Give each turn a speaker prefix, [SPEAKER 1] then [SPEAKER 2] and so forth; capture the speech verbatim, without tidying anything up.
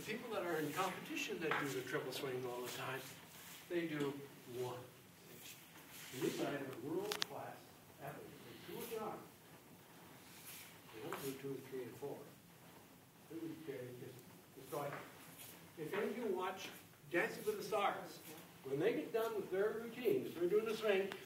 [SPEAKER 1] people that are in competition that do the triple swing all the time, they do one. These guys are world-class athletes. They do it on. They don't do two, three, and four. They would, uh, just, just like, if any of you watch Dancing with the Stars, when they get done with their routines, they're doing the swing,